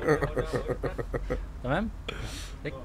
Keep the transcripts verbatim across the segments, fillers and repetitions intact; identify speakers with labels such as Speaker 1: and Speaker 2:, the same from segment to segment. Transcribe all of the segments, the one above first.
Speaker 1: تمام. لك.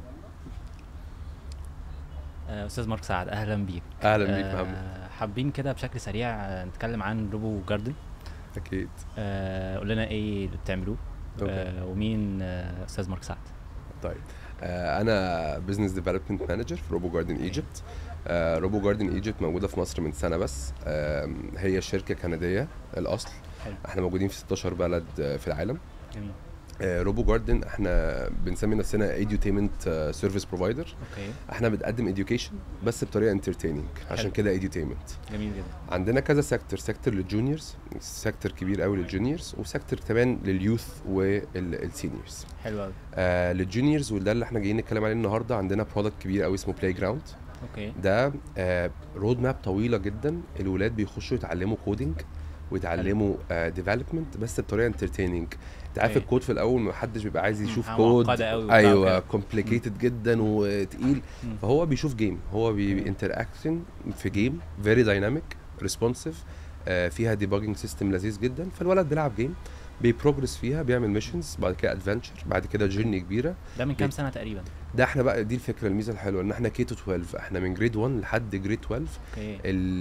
Speaker 1: آه، استاذ مارك سعد، اهلا بيك.
Speaker 2: اهلا بيك محمد.
Speaker 1: آه، حابين كده بشكل سريع آه، نتكلم عن روبو جاردن.
Speaker 2: اكيد.
Speaker 1: آه، قول لنا ايه اللي بتعملوه.
Speaker 2: اوكي.
Speaker 1: آه، ومين آه، استاذ مارك سعد؟
Speaker 2: طيب، آه انا بزنس ديفلوبمنت مانجر في روبو جاردن
Speaker 1: اوكي.
Speaker 2: ايجيبت. آه روبو جاردن ايجيبت موجوده في مصر من سنه بس. آه هي شركه كنديه الاصل.
Speaker 1: حلو.
Speaker 2: احنا موجودين في ستاشر بلد آه، في العالم.
Speaker 1: جميل.
Speaker 2: آه روبو جاردن احنا بنسمي نفسنا ايديوتيمنت سيرفيس بروفايدر.
Speaker 1: اوكي.
Speaker 2: احنا بنقدم education بس بطريقه انترتيننج، عشان
Speaker 1: حلو.
Speaker 2: كده edutainment.
Speaker 1: جميل جدا.
Speaker 2: عندنا كذا سيكتور، سيكتور للجونيورز، سيكتور كبير قوي للجونيورز، وسيكتور كمان لليوث والسينيورز.
Speaker 1: حلو قوي.
Speaker 2: آه للجونيورز وده اللي احنا جايين نتكلم عليه النهارده، عندنا برودكت كبير قوي اسمه بلاي جراوند.
Speaker 1: اوكي.
Speaker 2: ده آه رود ماب طويله جدا، الولاد بيخشوا يتعلموا كودينج ويتعلموا ديفلوبمنت، بس بطريقه انترتيننج. انت عارف
Speaker 1: أوكي.
Speaker 2: الكود في الاول ما حدش بيبقى عايز
Speaker 1: مم،
Speaker 2: يشوف
Speaker 1: حاجة
Speaker 2: كود.
Speaker 1: معقدة قوي وبتاع
Speaker 2: ايوه
Speaker 1: وكده.
Speaker 2: كومبليكيتد جدا وتقيل.
Speaker 1: مم.
Speaker 2: فهو بيشوف جيم، هو
Speaker 1: أوكي.
Speaker 2: بينتراكشن في جيم فيري دايناميك ريسبونسيف، فيها ديباجنج سيستم لذيذ جدا. فالولد بيلعب جيم، بيبروجرس فيها، بيعمل ميشنز، بعد كده ادفنتشر، بعد كده جيرني كبيره.
Speaker 1: ده من كام
Speaker 2: بي-
Speaker 1: سنة تقريبا؟
Speaker 2: ده احنا بقى دي الفكره الميزه الحلوه، ان احنا كي تو اتناشر، احنا من جريد واحد لحد جريد اتناشر.
Speaker 1: اوكي.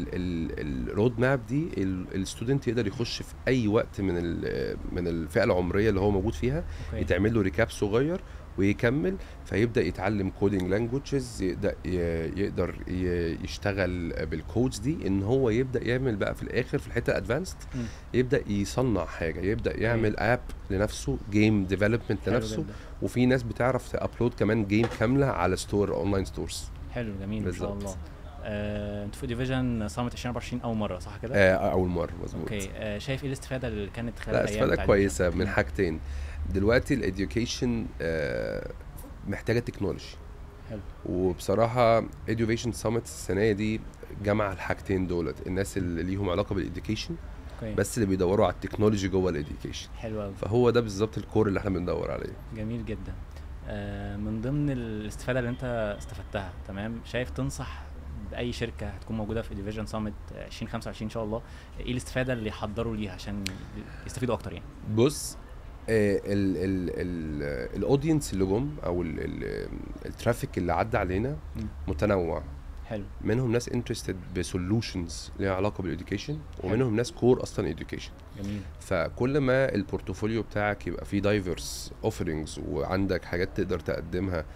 Speaker 2: الرود ماب دي الستودنت يقدر يخش في اي وقت من ال- من الفئه العمريه اللي هو موجود فيها،
Speaker 1: اوكي.
Speaker 2: يتعمل له ريكاب صغير ويكمل، فيبدا يتعلم كودينج لانجويجز، يقدر يقدر ي- يشتغل بالكودز دي، ان هو يبدا يعمل بقى في الاخر في الحته الادفانسد،
Speaker 1: مم.
Speaker 2: يبدا يصنع حاجه، يبدا يعمل اب لنفسه، جيم ديفلوبمنت
Speaker 1: حلو
Speaker 2: لنفسه.
Speaker 1: جدا.
Speaker 2: وفي ناس بتعرف تابلود كمان جيم كامله على ستور، اونلاين ستورز.
Speaker 1: حلو جميل ما شاء
Speaker 2: بالظبط.
Speaker 1: الله. آه، انتوا في ديفيجن صامت ألفين وأربعة وعشرين اول مره صح كده؟
Speaker 2: آه اول مره مظبوط.
Speaker 1: اوكي. آه، شايف ايه الاستفاده اللي كانت خلال
Speaker 2: لا
Speaker 1: الايام
Speaker 2: استفاده
Speaker 1: بتاع
Speaker 2: كويسه
Speaker 1: الديفيجن؟
Speaker 2: من
Speaker 1: مم.
Speaker 2: حاجتين. دلوقتي الاديوكيشن آه محتاجه تكنولوجي،
Speaker 1: حلو.
Speaker 2: وبصراحه education summit السنه دي جمع الحاجتين دولت، الناس اللي ليهم علاقه بالاديوكيشن
Speaker 1: اوكي.
Speaker 2: بس اللي بيدوروا على التكنولوجي جوه الاديوكيشن.
Speaker 1: حلو قوي.
Speaker 2: فهو ده بالظبط الكور اللي احنا بندور عليه.
Speaker 1: جميل جدا. آه، من ضمن الاستفاده اللي انت استفدتها، تمام، شايف تنصح باي شركه هتكون موجوده في ديفيجن صامت ألفين وخمسة وعشرين ان شاء الله، ايه الاستفاده اللي يحضروا ليها عشان يستفيدوا اكتر يعني؟
Speaker 2: بص، آه، ال ال ال الاودينس اللي جم او ال- ال- الترافيك اللي عدى علينا
Speaker 1: مم.
Speaker 2: متنوع.
Speaker 1: حلو.
Speaker 2: منهم ناس انترستد بسولوشنز ليها علاقه بالاديوكيشن، ومنهم ناس كور اصلا اديوكيشن.
Speaker 1: جميل.
Speaker 2: فكل ما البورتفوليو بتاعك يبقى فيه دايفرس اوفرنجز وعندك حاجات تقدر تقدمها،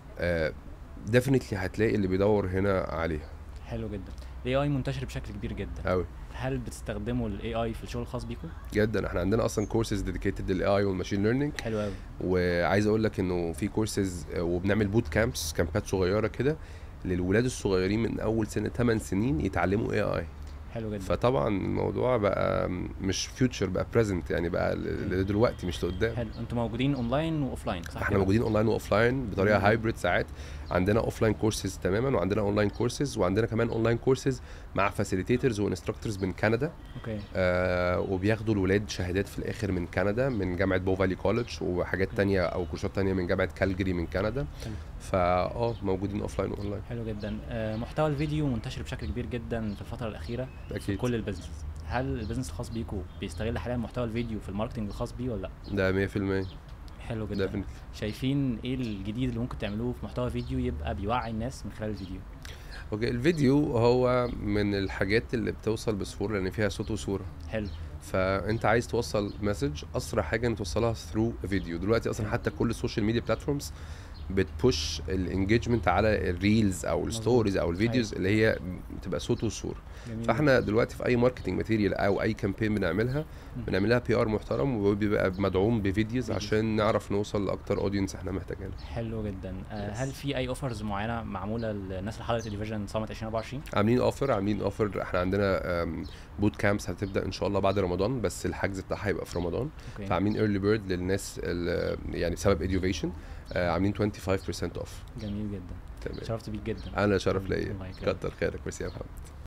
Speaker 2: ديفينتلي هتلاقي اللي بيدور هنا عليها
Speaker 1: حلو جدا. الاي اي منتشر بشكل كبير جدا،
Speaker 2: قوي
Speaker 1: هل بتستخدموا الاي اي في الشغل الخاص بيكم؟
Speaker 2: جدا. احنا عندنا اصلا كورسز ديديكيتد للاي اي والماشين ليرنينج،
Speaker 1: حلو قوي.
Speaker 2: وعايز اقول لك انه في كورسز وبنعمل بوت كامبس، كامبات صغيره كده للولاد الصغيرين من اول سنه ثمان سنين يتعلموا اي اي.
Speaker 1: حلو جدا.
Speaker 2: فطبعا الموضوع بقى مش فيوتشر، بقى بريزنت، يعني بقى ل- دلوقتي مش لقدام.
Speaker 1: حلو. انتوا موجودين اونلاين واوفلاين صح
Speaker 2: احنا
Speaker 1: كده؟
Speaker 2: موجودين اونلاين واوفلاين بطريقه
Speaker 1: مم.
Speaker 2: هايبريد ساعات. عندنا اوفلاين كورسز تماما، وعندنا اونلاين كورسز، وعندنا كمان اونلاين كورسز مع فاسيليتيترز وانستراكتورز من كندا.
Speaker 1: اوكي.
Speaker 2: آه وبياخدوا الولاد شهادات في الاخر من كندا، من جامعه بو فالي كولج، وحاجات تانية او كورسات تانية من جامعه كالجري من كندا.
Speaker 1: حلو.
Speaker 2: فا اه موجودين اوفلاين واونلاين.
Speaker 1: حلو جدا. آه، محتوى الفيديو منتشر بشكل كبير جدا في الفتره الاخيره في
Speaker 2: اكيد.
Speaker 1: كل البيزنس. هل البيزنس الخاص بيكم بيستغل حاليا محتوى الفيديو في الماركتنج الخاص بيه ولا لا؟
Speaker 2: ده مية في المية.
Speaker 1: حلو جدا.
Speaker 2: definitely.
Speaker 1: شايفين ايه الجديد اللي ممكن تعملوه في محتوى فيديو يبقى بيوعي الناس من خلال الفيديو؟
Speaker 2: اوكي، الفيديو هو من الحاجات اللي بتوصل بسهوله لان فيها صوت وصوره.
Speaker 1: حلو.
Speaker 2: فانت عايز توصل مسج، اسرع حاجه ان توصلها ثرو فيديو. دلوقتي اصلا حتى كل السوشيال ميديا بلاتفورمز بتبوش الانجيجمنت على الريلز او الستوريز او الفيديوز اللي هي بتبقى صوت وصوره.
Speaker 1: جميل.
Speaker 2: فاحنا دلوقتي في اي ماركتنج ماتيريال او اي كامبين بنعملها
Speaker 1: مم.
Speaker 2: بنعملها بي ار محترم، وبيبقى مدعوم بفيديوز
Speaker 1: فيديوز.
Speaker 2: عشان نعرف نوصل لاكتر اودينس احنا محتاجينه.
Speaker 1: حلو جدا. آه،
Speaker 2: Yes.
Speaker 1: هل في اي اوفرز معينه معموله للناس اللي حضرت الديفيجن صامت ألفين وأربعة وعشرين؟
Speaker 2: عاملين اوفر عاملين اوفر احنا عندنا بوت كامبس هتبدا ان شاء الله بعد رمضان، بس الحجز بتاعها هيبقى في رمضان.
Speaker 1: اوكي.
Speaker 2: فعاملين ايرلي بيرد للناس اللي يعني بسبب اديوفيشن، عاملين خمسة وعشرين بالمية اوف.
Speaker 1: جميل جدا.
Speaker 2: تمام.
Speaker 1: شرفت بيك جدا.
Speaker 2: انا شرف ليا،
Speaker 1: الله يكرمك.
Speaker 2: كتر خيرك. بس يا محمد.